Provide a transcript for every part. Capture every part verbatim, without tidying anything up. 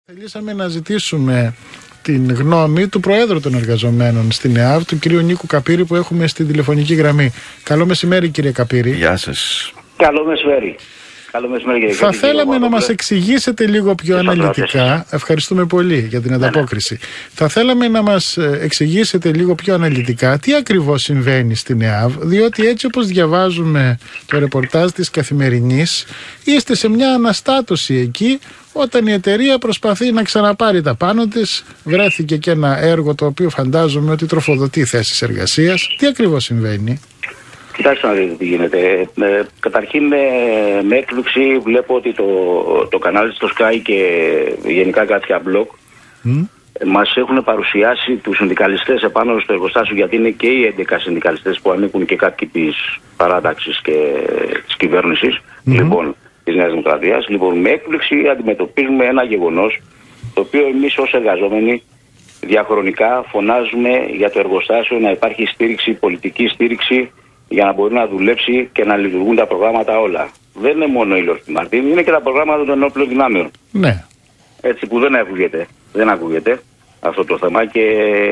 Θελήσαμε να ζητήσουμε την γνώμη του Προέδρου των Εργαζομένων στην ΕΑΒ, του κυρίου Νίκου Καπύρη, που έχουμε στην τηλεφωνική γραμμή. Καλό μεσημέρι, κύριε Καπύρη. Γεια σας. Καλό μεσημέρι. Καλό μεσημέρι, κύριε Θα Καπύρη, θέλαμε να μας εξηγήσετε λίγο πιο αναλυτικά. Ευχαριστούμε πολύ για την ανταπόκριση. Ναι, ναι. Θα θέλαμε να μας εξηγήσετε λίγο πιο αναλυτικά τι ακριβώς συμβαίνει στην ΕΑΒ, διότι έτσι όπως διαβάζουμε το ρεπορτάζ της Καθημερινής, είστε σε μια αναστάτωση εκεί. Όταν η εταιρεία προσπαθεί να ξαναπάρει τα πάνω της, βρέθηκε και ένα έργο το οποίο φαντάζομαι ότι τροφοδοτεί θέσεις εργασίας. Τι ακριβώς συμβαίνει? Κοιτάξτε να δείτε τι γίνεται. Ε, καταρχήν με, με έκπληξη βλέπω ότι το, το κανάλι στο Sky και γενικά κάποια blog mm. μας έχουν παρουσιάσει τους συνδικαλιστές επάνω στο εργοστάσιο, γιατί είναι και οι έντεκα συνδικαλιστές που ανήκουν και κάτοικοι της παράταξης και της κυβέρνησης. Mm. Λοιπόν, της Νέας Δημοκρατίας. Λοιπόν, με έκπληξη αντιμετωπίζουμε ένα γεγονός το οποίο εμείς ως εργαζόμενοι διαχρονικά φωνάζουμε για το εργοστάσιο να υπάρχει στήριξη, πολιτική στήριξη για να μπορεί να δουλέψει και να λειτουργούν τα προγράμματα όλα. Δεν είναι μόνο η Lockheed Martin, είναι και τα προγράμματα των ενόπλων δυνάμεων. Ναι. Έτσι που δεν ακούγεται, δεν ακούγεται αυτό το θέμα και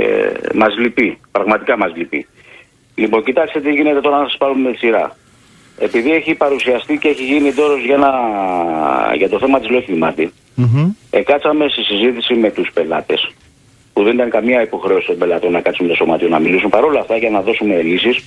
μας λυπεί, πραγματικά μας λυπεί. Λοιπόν, κοιτάξτε τι γίνεται τώρα, να σας πάρουμε με τη σειρά. Επειδή έχει παρουσιαστεί και έχει γίνει δώρος για, ένα... για το θέμα της Lockheed Martin, mm-hmm. εκάτσαμε στη συζήτηση με τους πελάτες, που δεν ήταν καμία υποχρέωση των πελατών να κάτσουν με το σωματείο να μιλήσουν. Παρ' όλα αυτά, για να δώσουμε λύσεις,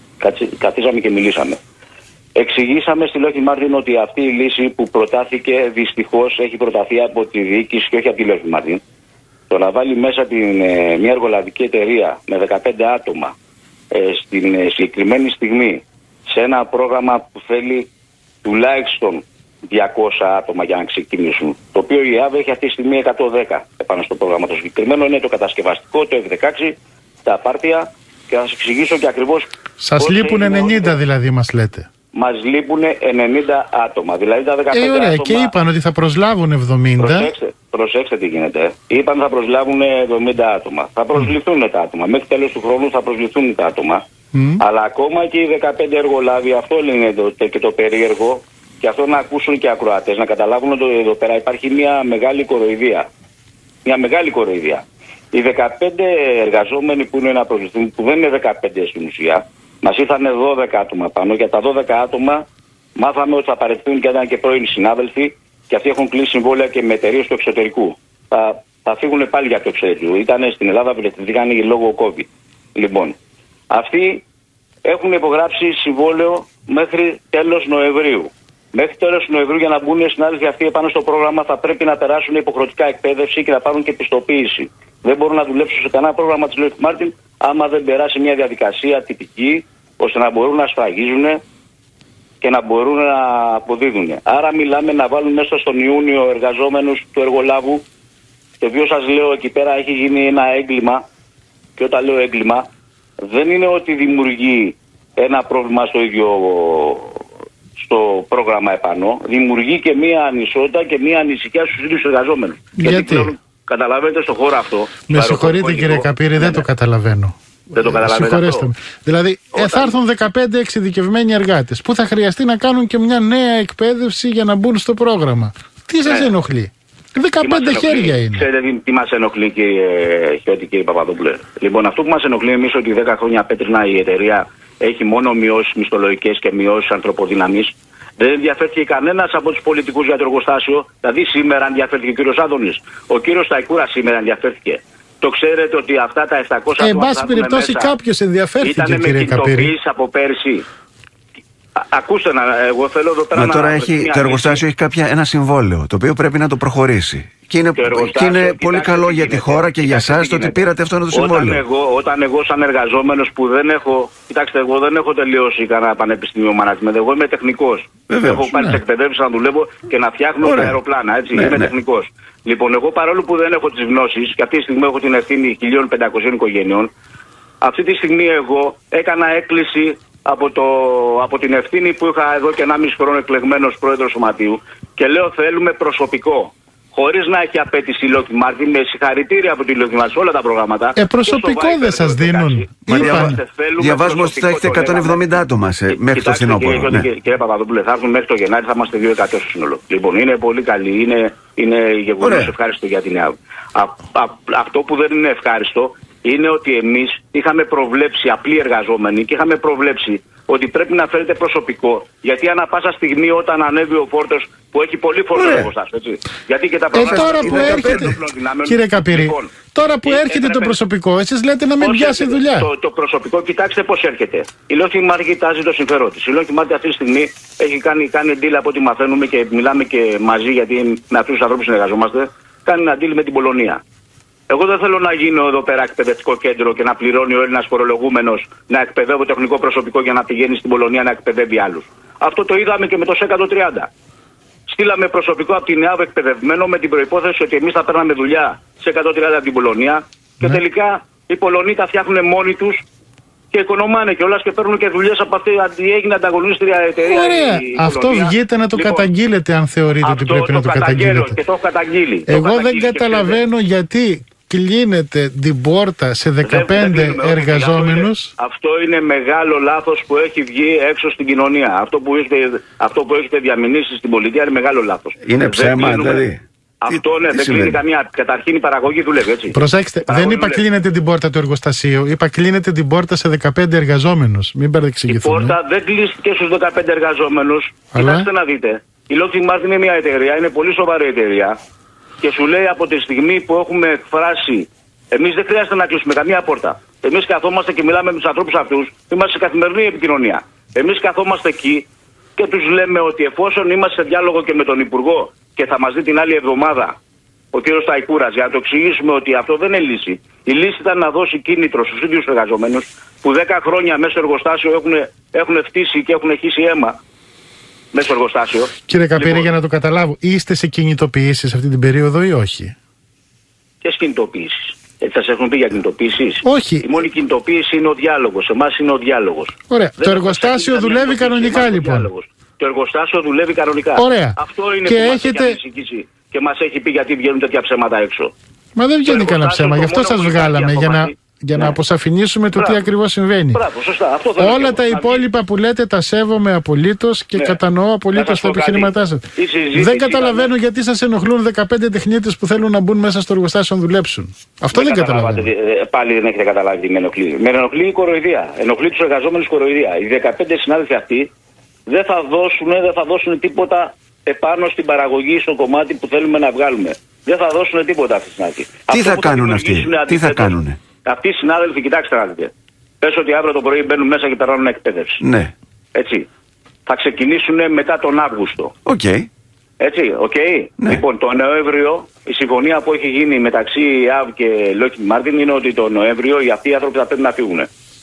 καθίσαμε και μιλήσαμε. Εξηγήσαμε στη Lockheed Martin ότι αυτή η λύση που προτάθηκε δυστυχώς έχει προταθεί από τη διοίκηση και όχι από τη Lockheed Martin. Το να βάλει μέσα την, ε, μια εργολαβική εταιρεία με δεκαπέντε άτομα ε, στην ε, συγκεκριμένη στιγμή σε ένα πρόγραμμα που θέλει τουλάχιστον διακόσια άτομα για να ξεκινήσουν. Το οποίο η ΕΑΒ έχει αυτή τη στιγμή εκατόν δέκα επάνω στο πρόγραμμα. Το συγκεκριμένο είναι το κατασκευαστικό, το εφ δεκαέξι, τα απάρτια, και θα σας εξηγήσω και ακριβώς. Σας λείπουν ενενήντα δηλαδή, μας λέτε? Μας λείπουν ενενήντα άτομα. Δηλαδή τα δεκαπέντε ε, ωραία, άτομα. Και είπαν ότι θα προσλάβουν εβδομήντα. Προσέξτε, προσέξτε τι γίνεται. Είπαν θα προσλάβουν εβδομήντα άτομα. Θα προσληφθούν mm. τα άτομα. Μέχρι τέλος του χρόνου θα προσληφθούν τα άτομα. Mm. Αλλά ακόμα και οι δεκαπέντε εργολάβοι, αυτό είναι το, και το περίεργο, και αυτό να ακούσουν και οι ακροατές, να καταλάβουν ότι εδώ πέρα υπάρχει μια μεγάλη κοροϊδία. Μια μεγάλη κοροϊδία. Οι δεκαπέντε εργαζόμενοι που είναι να προσληφθούν, που δεν είναι δεκαπέντε στην ουσία, μας ήρθαν δώδεκα άτομα πάνω. Για τα δώδεκα άτομα μάθαμε ότι θα παρεθούν και ήταν και πρώην συνάδελφοι, και αυτοί έχουν κλείσει συμβόλαια και με εταιρείες του εξωτερικού. Θα, θα φύγουν πάλι για το εξωτερικό. Ήταν στην Ελλάδα, βρεθήκαν λόγω COVID. Λοιπόν, αυτοί έχουν υπογράψει συμβόλαιο μέχρι τέλος Νοεμβρίου. Μέχρι τέλος Νοεμβρίου, για να μπουν οι συνάδελφοι αυτοί επάνω στο πρόγραμμα, θα πρέπει να περάσουν υποχρεωτικά εκπαίδευση και να πάρουν και πιστοποίηση. Δεν μπορούν να δουλέψουν σε κανένα πρόγραμμα της Lockheed Martin άμα δεν περάσει μια διαδικασία τυπική, ώστε να μπορούν να σφραγίζουν και να μπορούν να αποδίδουν. Άρα μιλάμε να βάλουν μέσα στον Ιούνιο εργαζόμενους του εργολάβου, το οποίο σας λέω εκεί πέρα έχει γίνει ένα έγκλημα, και όταν λέω έγκλημα δεν είναι ότι δημιουργεί ένα πρόβλημα στο ίδιο στο πρόγραμμα επάνω, δημιουργεί και μία ανισότητα και μία ανησυχία στους ίδιους εργαζόμενους. Γιατί? Γιατί πλέον, καταλαβαίνετε, στον χώρο αυτό. Με συγχωρείτε κύριε Καπύρη, δεν ναι, το καταλαβαίνω. Δεν το καταλαβαίνετε αυτό. Δηλαδή, Όταν... ε, θα έρθουν δεκαπέντε εξειδικευμένοι εργάτες που θα χρειαστεί να κάνουν και μια νέα εκπαίδευση για να μπουν στο πρόγραμμα. Τι σας ναι. ενοχλεί? δεκαπέντε χέρια είναι. Ξέρετε τι, τι μας ενοχλεί, κύριε Χιώτη, κύριε Παπαδόπουλε? Λοιπόν, αυτό που μας ενοχλεί εμείς, ότι δέκα χρόνια πέτρινα η εταιρεία έχει μόνο μειώσεις μισθολογικές και μειώσεις ανθρωποδυναμής. Δεν ενδιαφέρθηκε κανένας από τους πολιτικούς για το εργοστάσιο. Δηλαδή σήμερα ενδιαφέρθηκε ο κύριος Άδωνης. Ο κύριος Σταϊκούρα σήμερα ενδιαφέρθηκε. Το ξέρετε ότι αυτά τα επτακόσια άτομα. Εν πάση περιπτώσει, κάποιος ενδιαφέρθηκε, κύριε Καπύρη. Ήταν με κινητοποίηση από πέρσι. Α, ακούστε, να, εγώ θέλω εδώ πέρα. Μα να τώρα έχει, το εργοστάσιο έχει κάποια, ένα συμβόλαιο το οποίο πρέπει να το προχωρήσει. Και είναι, και είναι πολύ καλό για τη χώρα και για εσάς το ότι πήρατε αυτό το συμβόλαιο. Όταν εγώ, όταν εγώ σαν εργαζόμενος που δεν έχω. Κοιτάξτε, εγώ δεν έχω τελειώσει κανένα πανεπιστήμιο management. Εγώ είμαι τεχνικός. Έχω πάρει τις εκπαιδεύσεις να δουλεύω και να φτιάχνω τα αεροπλάνα. Έτσι. Ναι, είμαι ναι. τεχνικός. Λοιπόν, εγώ παρόλο που δεν έχω τις γνώσεις, και αυτή τη στιγμή έχω την ευθύνη χίλια πεντακόσιων οικογενειών, αυτή τη στιγμή εγώ έκανα έκκληση από, το, από την ευθύνη που είχα εδώ και ενάμιση χρόνο εκλεγμένος πρόεδρος σωματείου, και λέω θέλουμε προσωπικό. χωρίς να έχει απέτηση η Lockheed Martin, με συγχαρητήρια από τη Lockheed Martin σε όλα τα προγράμματα. Ε, προσωπικό δεν σας δίνουν. Διαβάζουμε ότι θα έχετε εκατόν εβδομήντα άτομα σε, μέχρι το φθινόπωρο. Ναι. Κύριε Παπαδόπουλε, θα έρθουν μέχρι το Γενάρη, θα είμαστε δύο εκατό στο σύνολο. Λοιπόν, είναι πολύ καλή, είναι, είναι γεγονός ευχάριστο για την ΕΑΒ. Αυτό που δεν είναι ευχάριστο είναι ότι εμείς είχαμε προβλέψει, απλοί εργαζόμενοι, και είχαμε προβλέψει ότι πρέπει να φέρετε προσωπικό. Γιατί ανά πάσα στιγμή όταν ανέβει ο φόρτος που έχει πολύ φόρτο εργοστάσιο, έτσι. Γιατί και τα προγράμματα. Ε, τώρα που έρχεται. Κύριε Καπηρή, λοιπόν, τώρα που έρχεται έπρεπε... το προσωπικό, εσείς λέτε να μην πιάσει δουλειά. Το, το προσωπικό, κοιτάξτε πώς έρχεται. Η Lockheed Martin κοιτάζει το συμφέρον της. Η Lockheed Martin αυτή τη στιγμή έχει κάνει, κάνει deal από ό,τι μαθαίνουμε και μιλάμε και μαζί, γιατί με αυτούς τους ανθρώπους συνεργαζόμαστε. Κάνει ένα deal με την Πολωνία. Εγώ δεν θέλω να γίνω εδώ πέρα εκπαιδευτικό κέντρο και να πληρώνει ο Έλληνας φορολογούμενος να εκπαιδεύω τεχνικό προσωπικό για να πηγαίνει στην Πολωνία να εκπαιδεύει άλλους. Αυτό το είδαμε και με το ΣΕ εκατόν τριάντα. Στείλαμε προσωπικό από την ΕΑΒ εκπαιδευμένο με την προϋπόθεση ότι εμείς θα παίρναμε δουλειά σε εκατόν τριάντα από την Πολωνία και ναι. τελικά οι Πολωνοί τα φτιάχνουν μόνοι τους και οικονομάνε κιόλας και παίρνουν και δουλειές από αυτή. Έγινε ανταγωνίστρια εταιρεία. Ωραία. Αυτό βγείτε να το λοιπόν, καταγγείλετε, αν θεωρείτε ότι πρέπει να το καταγγείλετε. Και το έχω καταγγείλει. Εγώ το δεν καταλαβαίνω γιατί κλείνετε την πόρτα σε δεκαπέντε εργαζόμενους. Αυτό είναι μεγάλο λάθος που έχει βγει έξω στην κοινωνία. Αυτό που έχετε, αυτό που έχετε διαμηνήσει στην πολιτεία είναι μεγάλο λάθος. Είναι ψέμα, δηλαδή. Αυτό ναι, δεν κλείνει καμία. Καταρχήν η παραγωγή δουλεύει, έτσι. Προσέξτε, δεν είπα δουλεύει. Κλείνετε την πόρτα του εργοστασίου, είπα κλείνετε την πόρτα σε δεκαπέντε εργαζόμενους. Μην παρεξηγηθούμε. Η πόρτα δεν κλείστηκε στους δεκαπέντε εργαζόμενους. Αλλά... Κοιτάξτε να δείτε. Η Lockheed Martin είναι μια εταιρεία, είναι πολύ σοβαρή εταιρεία. Και σου λέει από τη στιγμή που έχουμε εκφράσει, εμείς δεν χρειάζεται να κλείσουμε καμία πόρτα. Εμείς καθόμαστε και μιλάμε με τους ανθρώπους αυτούς, είμαστε σε καθημερινή επικοινωνία. Εμείς καθόμαστε εκεί και τους λέμε ότι εφόσον είμαστε σε διάλογο και με τον Υπουργό και θα μας δει την άλλη εβδομάδα ο κύριος Σταϊκούρας, για να το εξηγήσουμε ότι αυτό δεν είναι λύση. Η λύση ήταν να δώσει κίνητρο στους ίδιους εργαζομένους που δέκα χρόνια μέσα στο εργοστάσιο έχουν, έχουν φτύσει και έχουν χύσει αίμα. Μέσα στο εργοστάσιο. Κύριε Καπήρη, λοιπόν, για να το καταλάβω, είστε σε κινητοποιήσεις αυτή την περίοδο ή όχι? Ποιες κινητοποιήσεις? Έτσι θα σας έχουν πει για κινητοποιήσεις? Όχι. Η μόνη κινητοποίηση είναι ο διάλογος. Εμάς είναι ο διάλογος. Ωραία. Δεν το εργοστάσιο δουλεύει κανονικά, λοιπόν. Το εργοστάσιο δουλεύει κανονικά. Ωραία. Αυτό είναι και που έχετε... μας έχει ανησυχήσει και μας έχει πει γιατί βγαίνουν τέτοια ψέματα έξω. Μα δεν βγαίνει κανένα ψέμα. Γι' αυτό σας βγάλαμε. Για να... Για ναι. να αποσαφηνίσουμε το Μπράβο. τι ακριβώς συμβαίνει. Μπράβο, σωστά. Αυτό όλα τα υπόλοιπα που λέτε τα σέβομαι απολύτως και ναι. κατανοώ απολύτως τα επιχειρήματά σας. Δεν καταλαβαίνω ήταν... γιατί σας ενοχλούν δεκαπέντε τεχνίτες που θέλουν να μπουν μέσα στο εργοστάσιο να δουλέψουν. Αυτό δεν, δεν καταλαβαίνω. Πάλι δεν έχετε καταλάβει τι με ενοχλεί. Με ενοχλεί η κοροϊδία. Ενοχλεί τους εργαζόμενους κοροϊδία. Οι δεκαπέντε συνάδελφοι αυτοί δεν θα δώσουν, δεν θα δώσουν τίποτα επάνω στην παραγωγή, στο κομμάτι που θέλουμε να βγάλουμε. Δεν θα δώσουν τίποτα αυτή την αρχή. Τι θα κάνουν αυτοί? Τι θα κάνουν? Αυτοί οι συνάδελφοι, κοιτάξτε να δείτε. Πες ότι αύριο το πρωί μπαίνουν μέσα και περνάνε εκπαίδευση. Ναι. Έτσι. Θα ξεκινήσουν μετά τον Αύγουστο. Οκ. Okay. Έτσι, οκ. Okay. Ναι. Λοιπόν, το Νοέμβριο, η συμφωνία που έχει γίνει μεταξύ ΕΑΒ και Lockheed Martin είναι ότι το Νοέμβριο οι αυτοί οι άνθρωποι θα πρέπει να φύγουν.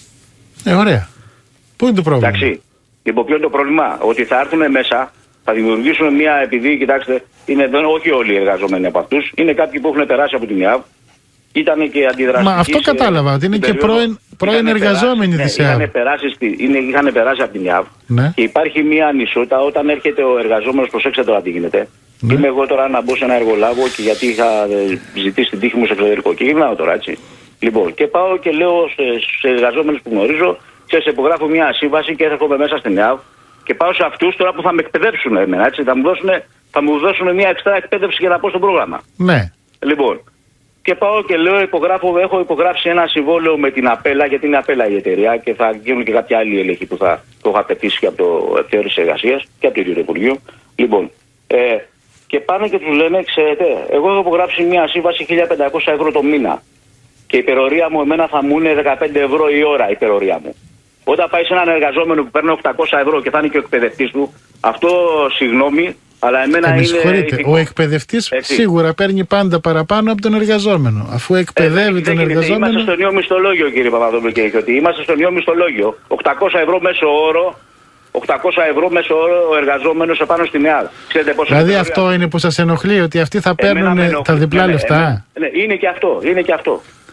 Ε, ωραία. Πού είναι το πρόβλημα? Εντάξει. Λοιπόν, ποιο είναι το πρόβλημα? Ότι θα έρθουν μέσα, θα δημιουργήσουν μια, επειδή, κοιτάξτε, είναι, δεν, όχι όλοι οι εργαζόμενοι από αυτούς, είναι κάποιοι που έχουν περάσει από την ΕΑΒ. Ήταν και αντιδραστικοί. Μα αυτό κατάλαβα, ότι είναι και πρώην, πρώην εργαζόμενοι της ΕΑΒ. Είχαν περάσει, είχαν περάσει από την ΕΑΒ ναι. και υπάρχει μια ανισότητα όταν έρχεται ο εργαζόμενος, προσέξτε τώρα τι γίνεται. Ναι. Είμαι εγώ τώρα να μπω σε ένα εργολάβο και γιατί είχα ζητήσει την τύχη μου σε εξωτερικό. Και γυρνάω τώρα, έτσι. Λοιπόν, και πάω και λέω σε εργαζόμενους που γνωρίζω, και σε υπογράφω μια σύμβαση και έρχομαι μέσα στην ΕΑΒ και πάω σε αυτούς τώρα που θα με εκπαιδεύσουν εμένα, έτσι. Θα μου δώσουν, θα μου δώσουν μια εξτρά εκπαίδευση για να πω στο πρόγραμμα. Ναι. Λοιπόν. Και πάω και λέω, υπογράφω, έχω υπογράψει ένα συμβόλαιο με την Απέλα, γιατί είναι Απέλα η εταιρεία και θα γίνουν και κάποια άλλη έλεγχη που θα το έχω απαιτήσει και από το Θεώρηση Εργασίας και από το ίδιο το Υπουργείο. Λοιπόν, ε, και πάνε και τους λένε, ξέρετε, εγώ έχω υπογράψει μια σύμβαση χίλια πεντακόσια ευρώ το μήνα και η υπερορία μου εμένα θα μου είναι δεκαπέντε ευρώ η ώρα η υπερορία μου. Όταν πάει σε έναν εργαζόμενο που παίρνει οκτακόσια ευρώ και θα είναι και ο εκπαιδευτής του, αυτό συγγνώμη. Αλλά εμένα με είναι. Ο εκπαιδευτής σίγουρα παίρνει πάντα παραπάνω από τον εργαζόμενο. Αφού εκπαιδεύει ε, τον εργαζόμενο. Είμαστε στο νέο μισθολόγιο, κύριε Παπαδόπουλο και ότι είμαστε στο νέο μισθολόγιο. οκτακόσια ευρώ μέσο όρο, οκτακόσια ευρώ μέσο όρο ο εργαζόμενος επάνω στην ΕΑΔ. Δηλαδή αυτό είναι που σας ενοχλεί, ότι αυτοί θα παίρνουν τα διπλά ναι, λεφτά. Ναι, ναι, είναι και αυτό. Είναι και αυτό.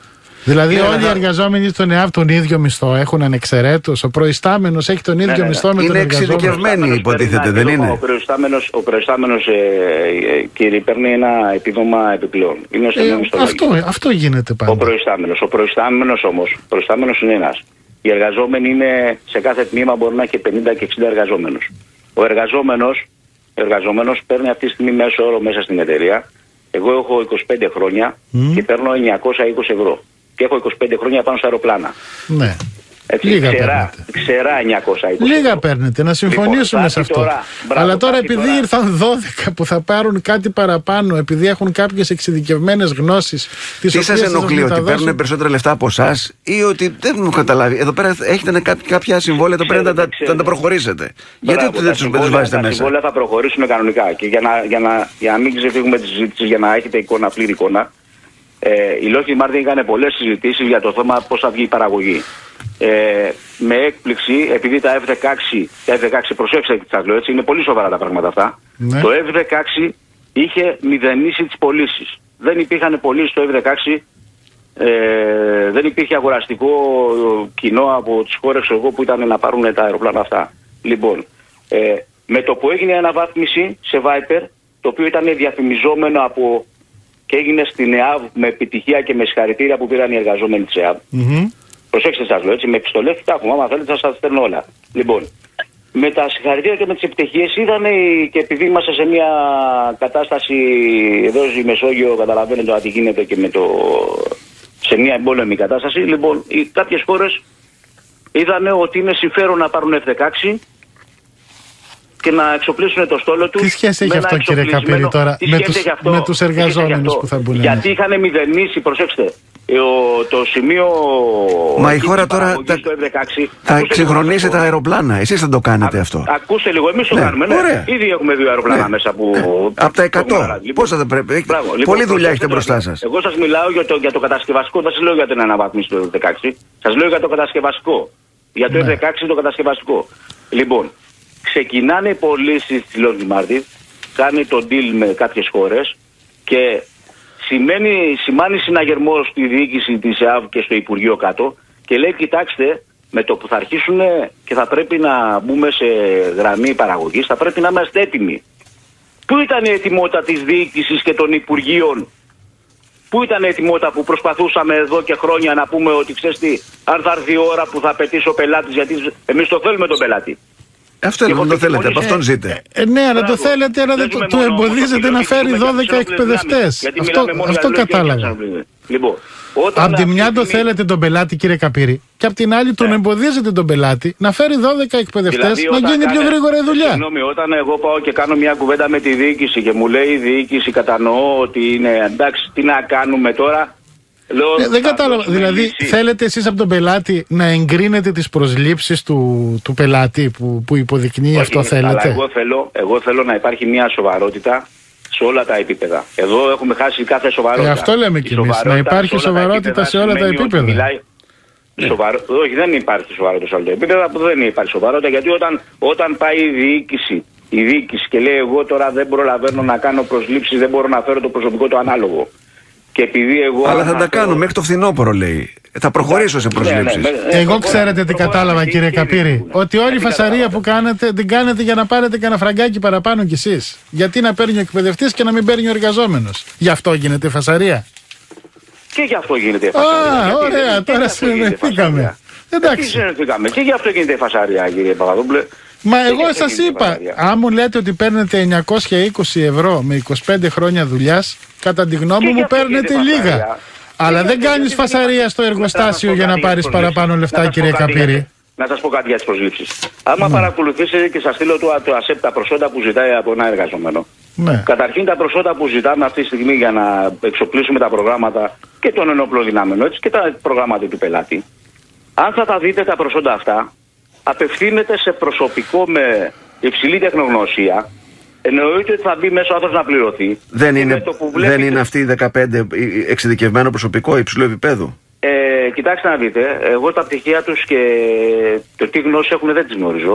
Δηλαδή, ναι, όλοι οι εργαζόμενοι στον ΕΑΒ τον ίδιο μισθό έχουν ανεξαιρέτως. Ο προϊστάμενος έχει τον ίδιο ναι, ναι, μισθό με τον εργαζόμενο. Είναι εξειδικευμένοι, υποτίθεται, δεν είναι. Ο προϊστάμενος, ο προϊστάμενος ε, ε, κύριε, παίρνει ένα επίδομα επιπλέον. Είναι ε, αυτό, αυτό γίνεται πάντα. Ο προϊστάμενος, ο προϊστάμενος όμως, ο προϊστάμενος είναι ένας. Οι εργαζόμενοι είναι σε κάθε τμήμα μπορεί να έχει πενήντα και εξήντα εργαζόμενους. Ο εργαζόμενος, εργαζόμενος παίρνει αυτή τη στιγμή μέσο όρο μέσα στην εταιρεία. Εγώ έχω είκοσι πέντε χρόνια mm. και παίρνω εννιακόσια είκοσι ευρώ. Και έχω είκοσι πέντε χρόνια πάνω στα αεροπλάνα. Ναι. Έτσι, Λίγα ξερά, παίρνετε. Ξερά εννιακόσια είκοσι. Λίγα ευρώ. Παίρνετε, να συμφωνήσουμε λοιπόν, σε αυτό. Τώρα, μπράβο, αλλά τώρα επειδή τώρα... ήρθαν δώδεκα που θα πάρουν κάτι παραπάνω, επειδή έχουν κάποιες εξειδικευμένες γνώσεις. Τι σας ενοχλεί, ότι παίρνουν περισσότερα λεφτά από εσάς ή ότι δεν μου καταλάβει. Εδώ πέρα έχετε κάποια συμβόλαια, εδώ πέρα να τα, τα, τα προχωρήσετε. Μπράβο, γιατί δεν τους βάζετε μέσα. Τα συμβόλαια θα προχωρήσουμε κανονικά. Και για να, για να, για να μην ξεφύγουμε τη συζήτηση, για να έχετε εικόνα, πλήρη εικόνα. Ε, η Lockheed Martin έκανε πολλές συζητήσεις για το θέμα πώς θα βγει η παραγωγή. Ε, με έκπληξη, επειδή τα εφ δεκαέξι, τα εφ δεκαέξι προσέξτε τι σας λέω έτσι, είναι πολύ σοβαρά τα πράγματα αυτά. Ναι. Το εφ δεκαέξι είχε μηδενίσει τις πωλήσεις. Δεν υπήρχαν πωλήσεις στο εφ δεκαέξι, ε, δεν υπήρχε αγοραστικό κοινό από τις χώρες εγώ που ήταν να πάρουν τα αεροπλάνα αυτά. Λοιπόν, ε, με το που έγινε η αναβάθμιση σε Viper, το οποίο ήταν διαφημιζόμενο από και έγινε στην ΕΑΒ με επιτυχία και με συγχαρητήρια που πήραν οι εργαζόμενοι της ΕΑΒ. Mm-hmm. Προσέξτε σας λέω έτσι, με επιστολές που τα έχουμε, άμα θέλετε θα σας στέλνω όλα. Λοιπόν, με τα συγχαρητήρια και με τις επιτυχίες είδανε και επειδή είμαστε σε μια κατάσταση εδώ στη Μεσόγειο, καταλαβαίνετε ότι γίνεται και με το, σε μια εμπόλεμη κατάσταση, λοιπόν, οι, κάποιες χώρες είδανε ότι είναι συμφέρον να πάρουν εφ δεκαέξι και να εξοπλίσουν το στόλο τους. Τι σχέση έχει αυτό, κύριε Καπήρη, τώρα με τους, αυτό, με τους εργαζόμενους που θα μπουν? Γιατί είχαν μηδενίσει, προσέξτε, ο, το σημείο. Μα η χώρα τώρα τα, εφ δεκαέξι, θα εξυγχρονίσει τα αεροπλάνα. Εσείς θα το κάνετε α, αυτό. Ακούστε λίγο, εμείς το ναι, κάνουμε. Ναι. Ήδη έχουμε δύο αεροπλάνα ναι. μέσα που. Από τα εκατό. Πώς θα πρέπει. Μπράβο, λοιπόν, πολλή δουλειά έχετε μπροστά σας. Εγώ σας μιλάω για το, για το κατασκευαστικό, δεν σας λέω για την αναβάθμιση του εφ δεκαέξι. Σας λέω για το κατασκευαστικό. Για το ναι. εφ δεκαέξι το κατασκευαστικό. Λοιπόν, ξεκινάνε οι πωλήσεις της Lockheed Martin, κάνει το deal με κάποιες χώρες και σημαίνει, σημάνει συναγερμό στη διοίκηση της ΕΑΒ και στο Υπουργείο κάτω και λέει κοιτάξτε, με το που θα αρχίσουν και θα πρέπει να μπούμε σε γραμμή παραγωγής, θα πρέπει να είμαστε έτοιμοι. Πού ήταν η ετοιμότητα της διοίκησης και των Υπουργείων? Πού ήταν η ετοιμότητα που προσπαθούσαμε εδώ και χρόνια να πούμε ότι ξέρεις τι, αν θα έρθει η ώρα που θα απαιτήσει ο πελάτης, γιατί εμείς το θέλουμε τον πελάτη. Αυτό λοιπόν το θέλετε, από αυτόν ζείτε. Ε, ναι, αλλά το θέλετε, αλλά δεν του εμποδίζετε να φέρει δώδεκα εκπαιδευτές. Αυτό, αυτό κατάλαβα. Λοιπόν, απ' τη μια το θέλετε τον πελάτη, κύριε Καπήρη, και απ' την άλλη τον εμποδίζετε τον πελάτη να φέρει δώδεκα εκπαιδευτές, δηλαδή, να γίνει πιο γρήγορα η δουλειά. Συγγνώμη, όταν εγώ πάω και κάνω μια κουβέντα με τη διοίκηση και μου λέει η διοίκηση, κατανοώ ότι είναι εντάξει, τι να κάνουμε τώρα. Λέω, ε, δεν κατάλαβα. Δηλαδή, λύση. Θέλετε εσείς από τον πελάτη να εγκρίνετε τις προσλήψεις του, του πελάτη που, που υποδεικνύει? Όχι, αυτό θέλετε? Αλλά εγώ θέλω, εγώ θέλω να υπάρχει μια σοβαρότητα σε όλα τα επίπεδα. Εδώ έχουμε χάσει κάθε σοβαρότητα. Ε, αυτό λέμε κι εμείς. Να υπάρχει σε σοβαρότητα σε όλα τα επίπεδα. Μιλάει, ναι. σοβαρο... Όχι, δεν υπάρχει σοβαρότητα σε όλα τα επίπεδα. Δεν υπάρχει σοβαρότητα γιατί όταν, όταν πάει η διοίκηση, η διοίκηση και λέει εγώ τώρα δεν προλαβαίνω να κάνω προσλήψεις, δεν μπορώ να φέρω το προσωπικό το ανάλογο. Και επειδή εγώ αλλά θα τα κάνω μέχρι το φθινόπωρο, λέει. Θα προχωρήσω σε προσλήψεις. Ναι, ναι, ναι, εγώ ξέρετε τι κατάλαβα, κύριε Καπήρη? Ότι όλη η φασαρία που κάνετε την κάνετε για να πάρετε κανένα φραγκάκι παραπάνω κι εσείς. Γιατί να παίρνει ο εκπαιδευτής και να μην παίρνει ο εργαζόμενος? Γι' αυτό γίνεται η φασαρία. Και γι' αυτό γίνεται η φασαρία. Α, ωραία, τώρα συνεννοηθήκαμε. Εντάξει. Συνεννοηθήκαμε. Και γι' αυτό γίνεται η φασαρία, κύριε Παπαδόπουλε. Μα εγώ σας είπα, αν μου λέτε ότι παίρνετε εννιακόσια είκοσι ευρώ με είκοσι πέντε χρόνια δουλειάς, κατά τη γνώμη μου παίρνετε λίγα. Αλλά δεν κάνεις φασαρία στο εργοστάσιο για να πάρεις παραπάνω λεφτά, κύριε Καπήρη. Να σας πω κάτι για τις προσλήψεις. Άμα παρακολουθήσετε και σας στείλω το ΑΣΕΠ τα προσόντα που ζητάει από ένα εργαζόμενο. Ναι. Καταρχήν τα προσόντα που ζητάμε αυτή τη στιγμή για να εξοπλίσουμε τα προγράμματα και των ενόπλων δυνάμεων έτσι, και τα προγράμματα του πελάτη. Αν θα τα δείτε τα προσόντα αυτά, απευθύνεται σε προσωπικό με υψηλή τεχνογνωσία. Εννοείται ότι θα μπει μέσα ο άνθρωπος να πληρωθεί. Δεν είναι, βλέπετε... δεν είναι αυτοί οι δεκαπέντε εξειδικευμένο προσωπικό υψηλού επίπεδου? Ε, κοιτάξτε να δείτε, εγώ τα πτυχία τους και το τι γνώση έχουν δεν τις γνωρίζω.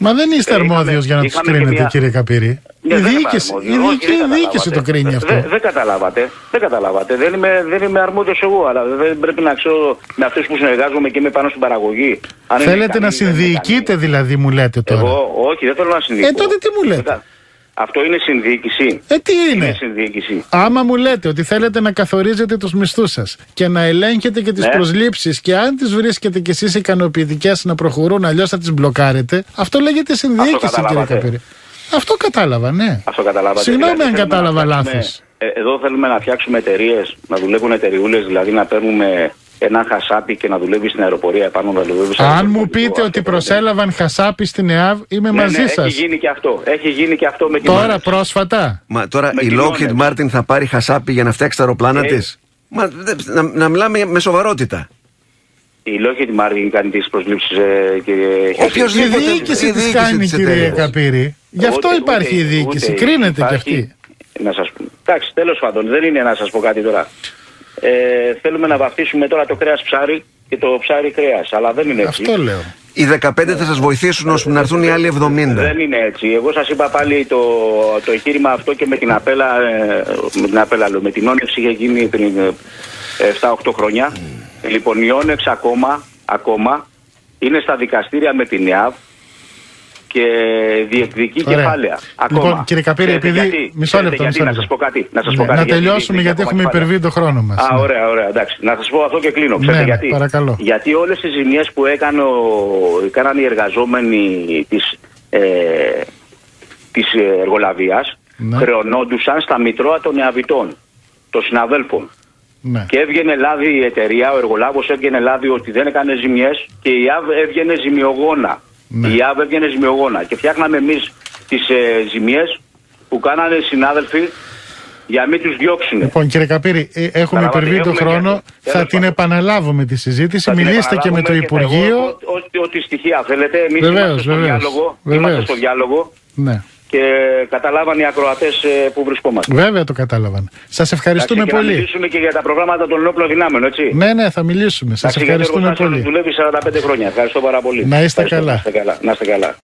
Μα δεν είστε αρμόδιος για να τους κρίνετε, μια... κύριε Καπύρη. Ναι, η διοίκηση, η διοίκηση, η διοίκηση το κρίνει αυτό. Δεν δε καταλάβατε. Δεν καταλάβατε. Δεν είμαι, δεν είμαι αρμόδιος εγώ, αλλά δεν πρέπει να ξέρω με αυτούς που συνεργάζομαι και είμαι πάνω στην παραγωγή. Αν θέλετε να συνδιοικείτε δηλαδή, μου λέτε τώρα. Εγώ, όχι, δεν θέλω να συνδιοικώ. Ε, τότε τι μου λέτε. Αυτό είναι συνδιοίκηση. Ε, τι είναι. είναι συνδιοίκηση. Άμα μου λέτε ότι θέλετε να καθορίζετε τους μισθούς σας και να ελέγχετε και τις ναι. προσλήψεις και αν τις βρίσκετε κι εσείς ικανοποιητικές να προχωρούν, αλλιώς θα τις μπλοκάρετε, αυτό λέγεται συνδιοίκηση, κύριε Καπύρη. Αυτό κατάλαβα, ναι. Αυτό καταλάβατε. Συγγνώμη δηλαδή, αν κατάλαβα λάθος. Ε, εδώ θέλουμε να φτιάξουμε εταιρείες, να δουλεύουν εταιρεούλες, δηλαδή να παίρνουμε ένα χασάπι και να δουλεύει στην αεροπορία επάνω να δουλεύει. Αν μου πείτε ότι προσέλαβαν χασάπι στην ΕΑΒ, είμαι ναι, μαζί ναι, σας. Έχει γίνει και αυτό. Έχει γίνει και αυτό με την Τώρα πρόσφατα. Μα τώρα η Lockheed Martin θα πάρει χασάπι για να φτιάξει τα αεροπλάνα ε, της. Μα, να, να μιλάμε με σοβαρότητα. Η Lockheed Martin κάνει τις προσλήψεις, ε, κύριε. Όποιος η διοίκηση τις κάνει, κύριε Καπύρη. Γι' αυτό ούτε, υπάρχει ούτε, η διοίκηση. Ούτε, κρίνεται υπάρχει, κι αυτή. Να σας πω. Εντάξει, τέλος πάντων, δεν είναι να σας πω κάτι τώρα. Ε, θέλουμε να βαφτίσουμε τώρα το κρέας ψάρι και το ψάρι κρέας, αλλά δεν είναι έτσι. Αυτό λέω. Οι δεκαπέντε θα σας βοηθήσουν ώστε να έρθουν οι άλλοι εβδομήντα. Δεν είναι έτσι. Εγώ σας είπα πάλι το, το εγχείρημα αυτό και με την απέλα, με την απέλα, με την Όνεξ είχε γίνει πριν επτά οκτώ χρόνια. Mm. Λοιπόν, η Όνεξ ακόμα, ακόμα είναι στα δικαστήρια με την ΕΑΒ και διεκδικεί ωραία. κεφάλαια. Ακόμα. Λοιπόν, κύριε Καπύρη, επειδή. Γιατί, μισό λεπτό, γιατί, να σας πω κάτι. Να, σας ναι, πω κάτι, να γιατί τελειώσουμε γιατί, γιατί έχουμε υπερβεί το χρόνο μας. Α, ναι. ωραία, ωραία. Εντάξει. Να σας πω αυτό και κλείνω. Ξέρετε ναι, γιατί. Παρακαλώ. Γιατί όλες τις ζημιές που έκανε ο, έκαναν οι εργαζόμενοι της, ε, της εργολαβίας ναι. χρεωνόντουσαν στα μητρώα των εαβητών, των συναδέλφων. Ναι. Και έβγαινε λάδι η εταιρεία, ο εργολάβος έβγαινε λάδι ότι δεν έκανε ζημιές και η ΑΒ έβγαινε ζημιογόνα. Ναι. Η ΑΒ έβγαινε ζημιογόνα. Και φτιάχναμε εμείς τις ε, ζημιές που κάνανε οι συνάδελφοι για μην τους διώξουν. Λοιπόν, κύριε Καπύρη, έχουμε υπερβεί τον χρόνο. Θα, θα την επαναλάβουμε τη συζήτηση. Θα Μιλήστε και με το Υπουργείο. Ό,τι στοιχεία θέλετε. Εμείς βεβαίως, είμαστε, στο βεβαίως, διάλογο, βεβαίως. είμαστε στο διάλογο. Ναι. Και καταλάβαν οι ακροατές που βρισκόμαστε. Βέβαια το κατάλαβαν. Σας ευχαριστούμε Εντάξει, πολύ. Και να μιλήσουμε και για τα προγράμματα των ενόπλων δυνάμεων, έτσι. Ναι, ναι, θα μιλήσουμε. Σας ευχαριστούμε πολύ. Δουλεύει σαράντα πέντε χρόνια. Ευχαριστώ πάρα πολύ. Να είστε καλά. Να είστε καλά.